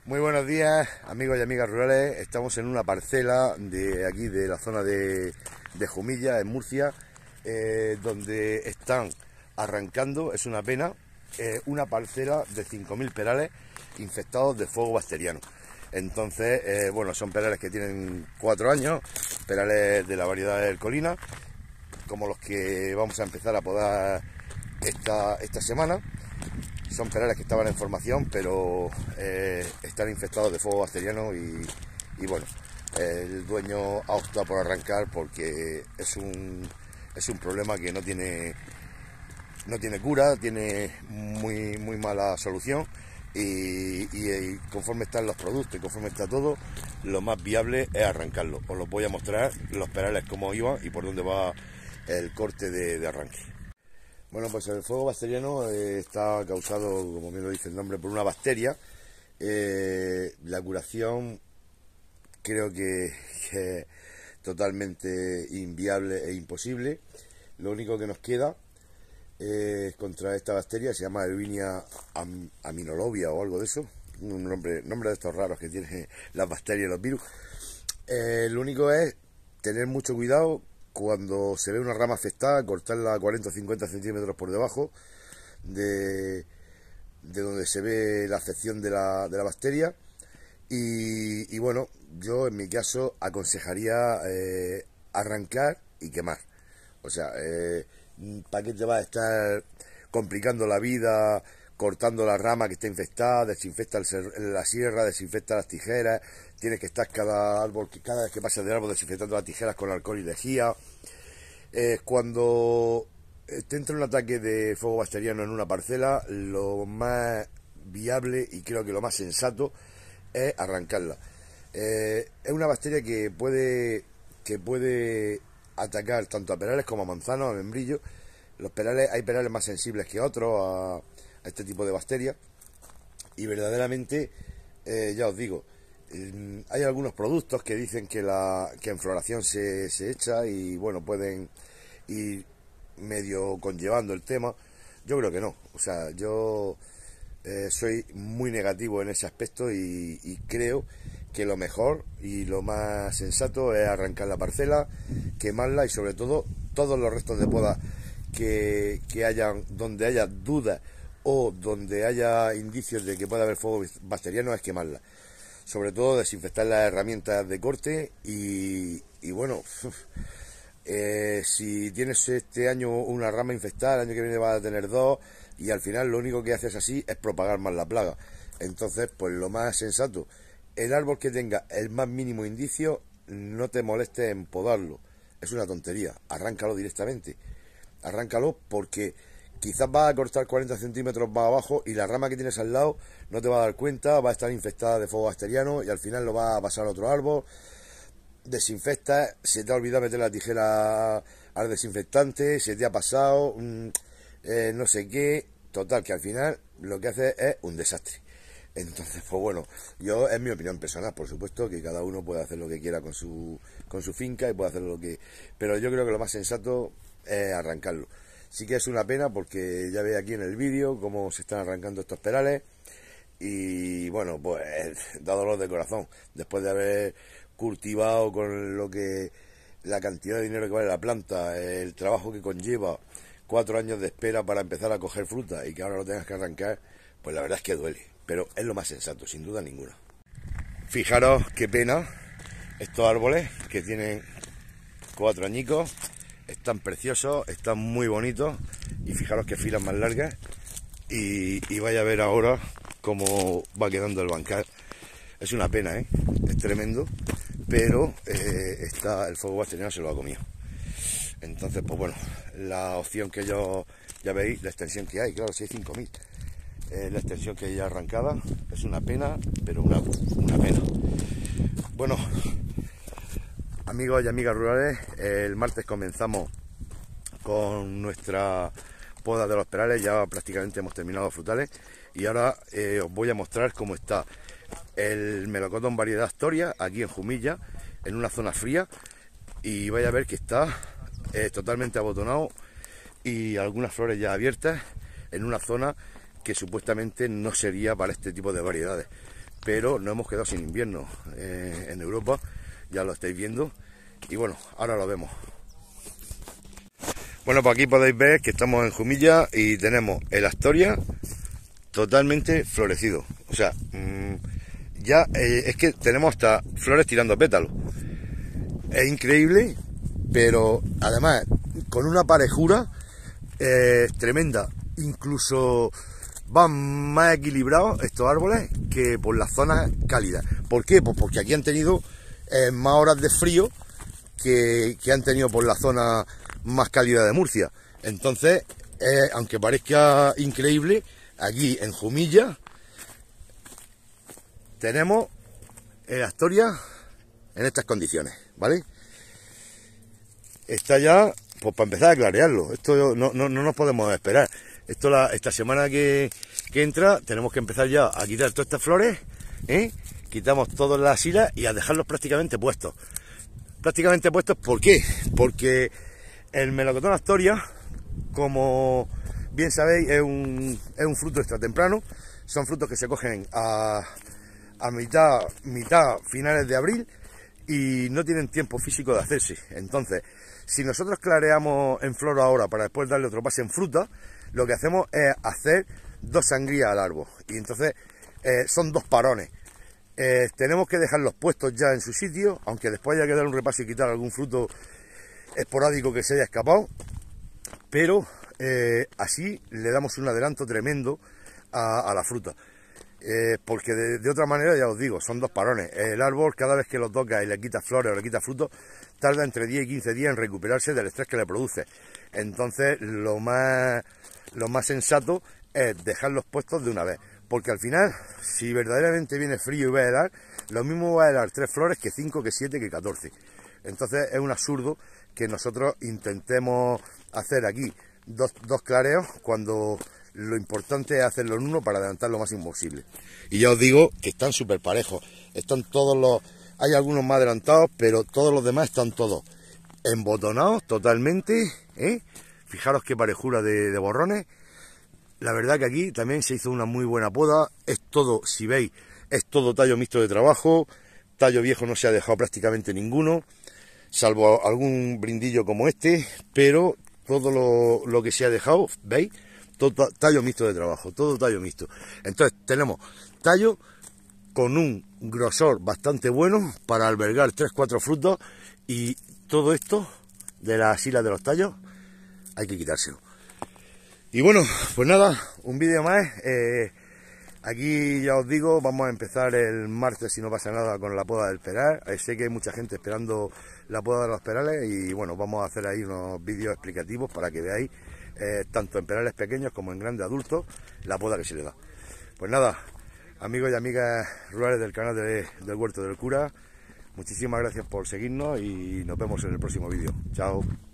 Muy buenos días, amigos y amigas rurales. Estamos en una parcela de aquí, de la zona de Jumilla, en Murcia, donde están arrancando, es una pena, una parcela de 5.000 perales infectados de fuego bacteriano. Entonces, bueno, son perales que tienen 4 años, perales de la variedad del Colina, como los que vamos a empezar a podar esta semana. Son perales que estaban en formación, pero están infectados de fuego bacteriano y bueno, el dueño ha optado por arrancar porque es un problema que no tiene cura, tiene muy mala solución y conforme están los productos y conforme está todo, lo más viable es arrancarlo. Os lo voy a mostrar los perales cómo iban y por dónde va el corte de arranque. Bueno, pues el fuego bacteriano está causado, como bien lo dice el nombre, por una bacteria. La curación creo que es totalmente inviable e imposible. Lo único que nos queda contra esta bacteria se llama Erwinia aminolobia o algo de eso. Un nombre de estos raros que tienen las bacterias y los virus. Lo único es tener mucho cuidado. Cuando se ve una rama afectada, cortarla a 40 o 50 centímetros por debajo de donde se ve la afección de la bacteria. Y bueno, yo en mi caso aconsejaría arrancar y quemar. O sea, ¿para qué te vas a estar complicando la vida cortando la rama que está infectada? Desinfecta la sierra, desinfecta las tijeras. Tienes que estar cada vez que pasas del árbol desinfectando las tijeras con alcohol y lejía. Cuando te entra un ataque de fuego bacteriano en una parcela, lo más viable y creo que lo más sensato es arrancarla. Es una bacteria que puede atacar tanto a perales como a manzanos, a membrillos. Hay perales más sensibles que otros a este tipo de bacterias y verdaderamente, ya os digo, hay algunos productos que dicen que en floración se echa y bueno, pueden ir medio conllevando el tema. Yo creo que no, o sea, yo soy muy negativo en ese aspecto y creo que lo mejor y lo más sensato es arrancar la parcela, quemarla y sobre todo todos los restos de poda que hayan, donde haya dudas o donde haya indicios de que pueda haber fuego bacteriano, es quemarla. Sobre todo desinfectar las herramientas de corte y bueno, si tienes este año una rama infectada, el año que viene vas a tener dos y al final lo único que haces así es propagar más la plaga. Entonces, pues lo más sensato, el árbol que tenga el más mínimo indicio, no te molestes en podarlo. Es una tontería, arráncalo directamente. Arráncalo porque quizás vas a cortar 40 centímetros más abajo y la rama que tienes al lado no te va a dar cuenta, va a estar infectada de fuego bacteriano y al final lo va a pasar a otro árbol. Desinfecta, se te ha olvidado meter la tijera al desinfectante, se te ha pasado, no sé qué. Total, que al final lo que hace es un desastre. Entonces, pues bueno, es mi opinión personal, por supuesto, que cada uno puede hacer lo que quiera con su finca y puede hacer lo que... Pero yo creo que lo más sensato es arrancarlo. Sí que es una pena porque ya veis aquí en el vídeo cómo se están arrancando estos perales y bueno, pues da dolor de corazón después de haber cultivado con la cantidad de dinero que vale la planta, el trabajo que conlleva, 4 años de espera para empezar a coger fruta y que ahora lo tengas que arrancar, pues la verdad es que duele, pero es lo más sensato, sin duda ninguna. Fijaros qué pena estos árboles que tienen 4 añicos. Están preciosos, están muy bonitos y fijaros qué filas más largas y vaya a ver ahora cómo va quedando el bancal. Es una pena, es tremendo, pero el fuego bacteriano se lo ha comido. Entonces, pues bueno, la opción que ya veis, la extensión que hay, claro, si hay 5.000, la extensión que hay arrancada, es una pena, pero una pena. Bueno, amigos y amigas rurales, el martes comenzamos con nuestra poda de los perales, ya prácticamente hemos terminado los frutales y ahora os voy a mostrar cómo está el melocotón variedad Astoria aquí en Jumilla, en una zona fría, y vais a ver que está totalmente abotonado y algunas flores ya abiertas en una zona que supuestamente no sería para este tipo de variedades. pero no hemos quedado sin invierno en Europa, ya lo estáis viendo, y bueno, ahora lo vemos. Bueno, pues aquí podéis ver que estamos en Jumilla y tenemos el Astoria totalmente florecido. O sea, ya es que tenemos hasta flores tirando pétalos. Es increíble, pero además con una parejura tremenda. Incluso van más equilibrados estos árboles que por las zonas cálidas. ¿Por qué? Pues porque aquí han tenido más horas de frío que han tenido por la zona más cálida de Murcia. Entonces, aunque parezca increíble, aquí en Jumilla tenemos el Astoria en estas condiciones, ¿vale? Está ya, pues para empezar a clarearlo. Esto no nos podemos esperar. Esta semana que entra tenemos que empezar ya a quitar todas estas flores, quitamos todas las hilas y a dejarlos prácticamente puestos. Prácticamente puestos, ¿por qué? Porque el melocotón Astoria, como bien sabéis, es un fruto extratemprano. Son frutos que se cogen a mitad, finales de abril, y no tienen tiempo físico de hacerse. Entonces, si nosotros clareamos en flor ahora para después darle otro pase en fruta, lo que hacemos es hacer dos sangrías al árbol. Y entonces son dos parones. Tenemos que dejarlos puestos ya en su sitio, aunque después haya que dar un repaso y quitar algún fruto esporádico que se haya escapado, pero así le damos un adelanto tremendo a la fruta, porque de otra manera, ya os digo, son dos parones. El árbol, cada vez que lo toca y le quita flores o le quita frutos, tarda entre 10 y 15 días en recuperarse del estrés que le produce. Entonces lo más sensato es dejarlos puestos de una vez, porque al final, si verdaderamente viene frío y va a helar, lo mismo va a helar 3 flores que 5, que 7, que 14. Entonces es un absurdo que nosotros intentemos hacer aquí dos clareos cuando lo importante es hacerlo en uno para adelantar lo máximo posible. Y ya os digo que están súper parejos. Están todos los... Hay algunos más adelantados, pero todos los demás están todos embotonados totalmente, Fijaros qué parejura de borrones. La verdad que aquí también se hizo una muy buena poda. Es todo, si veis, es todo tallo mixto de trabajo. Tallo viejo no se ha dejado prácticamente ninguno, salvo algún brindillo como este, pero todo lo que se ha dejado, ¿veis? Todo tallo mixto de trabajo, todo tallo mixto. Entonces tenemos tallo con un grosor bastante bueno para albergar 3-4 frutos, y todo esto de las hilas de los tallos hay que quitárselo. Y bueno, pues nada, un vídeo más. Aquí ya os digo, vamos a empezar el martes, si no pasa nada, con la poda del peral. Sé que hay mucha gente esperando la poda de los perales, y bueno, vamos a hacer ahí unos vídeos explicativos para que veáis, tanto en perales pequeños como en grandes adultos, la poda que se le da. Pues nada, amigos y amigas rurales del canal del Huerto del Cura, muchísimas gracias por seguirnos y nos vemos en el próximo vídeo. Chao.